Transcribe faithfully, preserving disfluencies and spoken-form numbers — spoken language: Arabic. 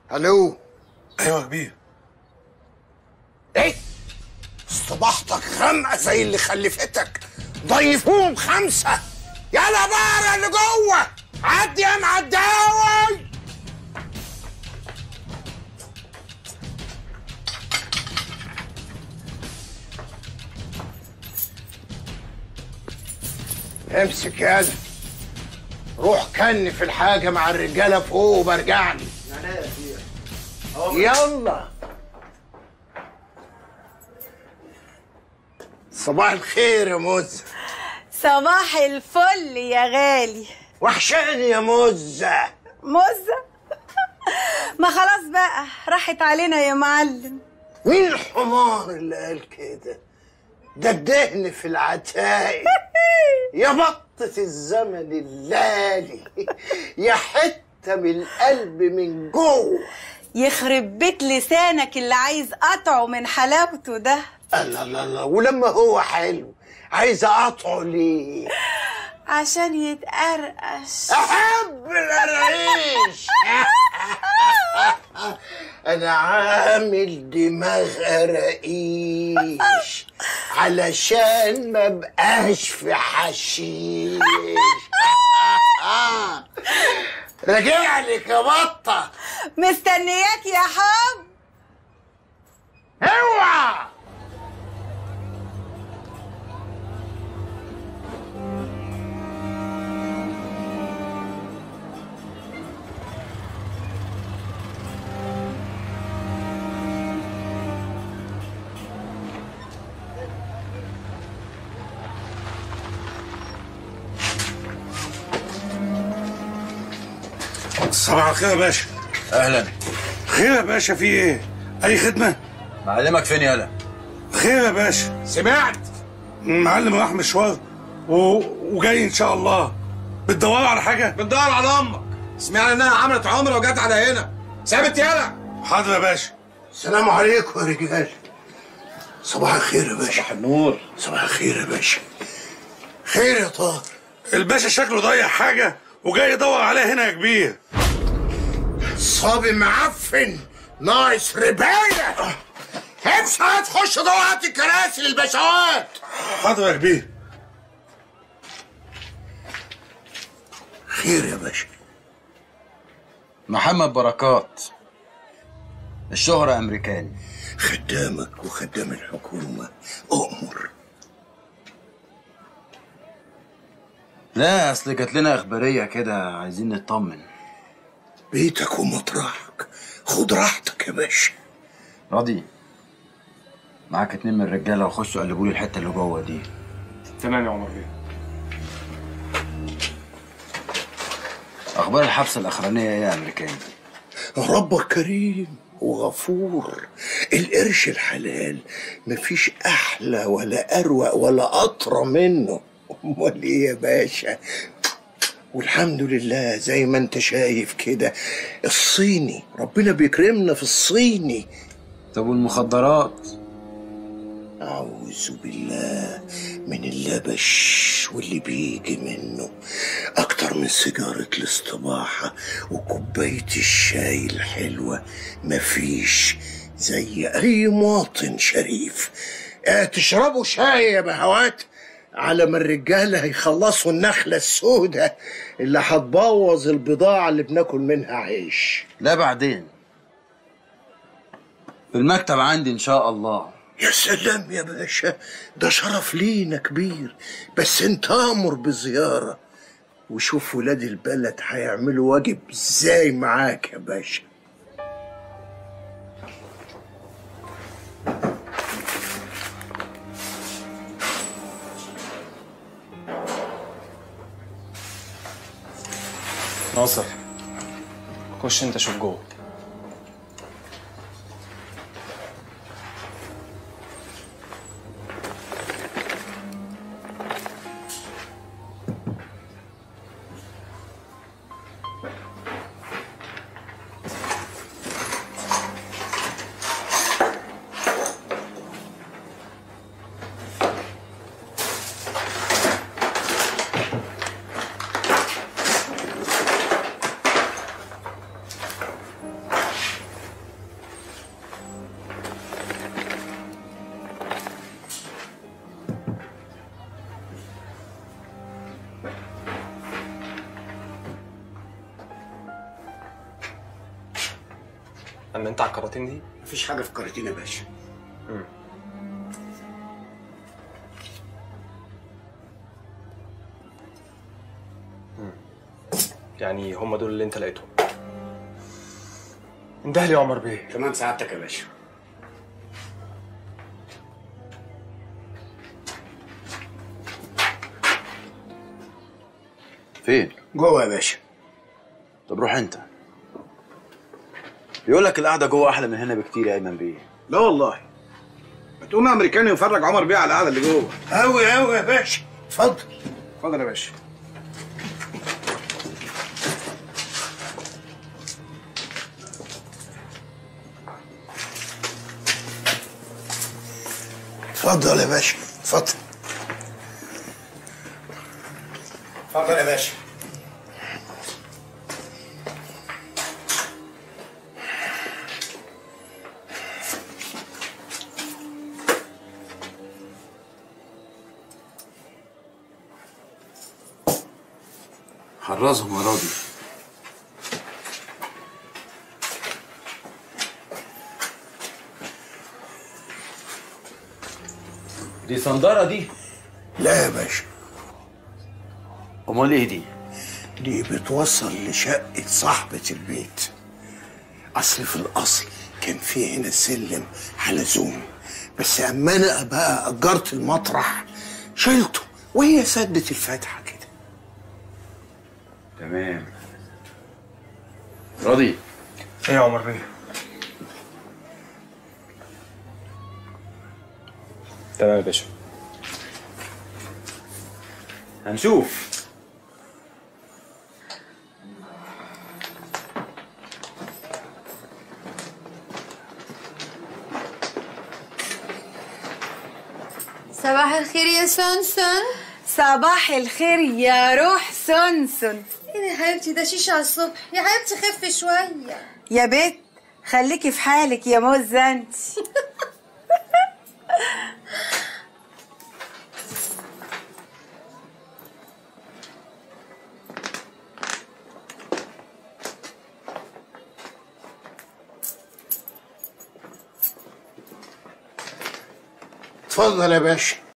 الو. ايوه يا كبير. ايه؟ صباحتك غامقه زي اللي خلفتك. ضيفوهم خمسه. يلا بقى اللي جوه. عدي يا معداوي. امسك يالا. روح كنف الحاجه مع الرجاله فوق وبرجع لي. يلا. صباح الخير يا موزة. صباح الفل يا غالي. وحشاني يا موزة. موزة؟ ما خلاص بقى راحت علينا يا معلم. مين الحمار اللي قال كده؟ ده الدهن في العتايق. يا بطة الزمن اللالي. يا حتة من القلب من جوه. يخرب بيت لسانك اللي عايز قطعه من حلاوته ده. الله الله الله. ولما هو حلو عايز اقطعه ليه؟ عشان يتقرقش. احب القراقيش. انا عامل دماغ قراقيش علشان ما بقاش في حشيش. راجع لك يا بطه. مستنياك يا حب. اوعى. صباح الخير يا باشا. اهلا. خير يا باشا، في ايه؟ اي خدمه؟ معلمك فين يالا؟ خير يا باشا. سمعت؟ المعلم راح مشوار و... وجاي ان شاء الله. بتدوروا على حاجه؟ بندور على امك. سمعنا انها عملت عمره وجت على هنا. ثابت يالا. حاضر يا باشا. السلام عليكم يا رجال. صباح الخير يا باشا. صباح النور. صباح الخير يا باشا. خير يا طاهر. الباشا شكله ضيع حاجه وجاي يدور عليها هنا يا كبير. صبي معفن ناقص ربايه. امشي هتخش جوه هات الكراسي للباشوات. حاضر يا كبير. خير يا باشا. محمد بركات، الشهرة امريكاني. خدامك وخدام الحكومه. اؤمر. لا اصل جات لنا اخباريه كده عايزين نطمن. بيتك ومطرحك. خد راحتك يا باشا. راضي معاك اتنين من الرجاله وخشوا قلبوا لي الحته اللي جوه دي. تمام يا عمر بيه. اخبار الحبسه الاخرانيه ايه يا امريكاني؟ ربك كريم وغفور. القرش الحلال مفيش احلى ولا اروق ولا اطرى منه. امال ايه يا باشا؟ والحمد لله زي ما انت شايف كده. الصيني ربنا بيكرمنا في الصيني. طب والمخدرات؟ أعوذ بالله من اللبش واللي بيجي منه. أكتر من سيجارة الاستباحة وكوباية الشاي الحلوة مفيش زي أي مواطن شريف. اه تشربوا شاي يا بهوات على ما الرجالة هيخلصوا النخلة السوداء اللي هتبوظ البضاعة اللي بناكل منها عيش. لا بعدين في المكتب عندي ان شاء الله. يا سلام يا باشا، ده شرف لينا كبير. بس انت امر بزيارة وشوف ولاد البلد هيعملوا واجب ازاي معاك يا باشا. ناصر خش انت شوف جوه. اما انت على الكراتين دي؟ مفيش حاجه في كراتين يا باشا. امم يعني هم دول اللي انت لقيتهم؟ انده لي يا عمر بيه. تمام سعادتك يا باشا. فين؟ جوه يا باشا. طب روح انت. بيقول لك القعده جوه احلى من هنا بكتير يا ايمن بيه. لا والله. ما تقوم امريكاني يفرج عمر بيه على القعده اللي جوه. قوي قوي يا باشا. اتفضل. اتفضل يا باشا. اتفضل يا باشا. اتفضل. اتفضل يا باشا. حرزهم يا راضي. دي صندارة دي؟ لا يا باشا. امال ايه دي؟ دي بتوصل لشقة صاحبة البيت. أصل في الأصل كان في هنا سلم حلزوني، بس أما أنا بقى أجرت المطرح شلته وهي سدت الفتحة كده. تمام. راضي. ايه يا عمر بيه؟ تمام يا باشا. هنشوف. صباح الخير يا سونسون. صباح الخير يا روح سونسون. ايه ده يا حبيبتي؟ ده شيشه على الصبح يا حبيبتي، خفي شويه يا بت خليكي في حالك يا موزة انت. اتفضل يا باشا.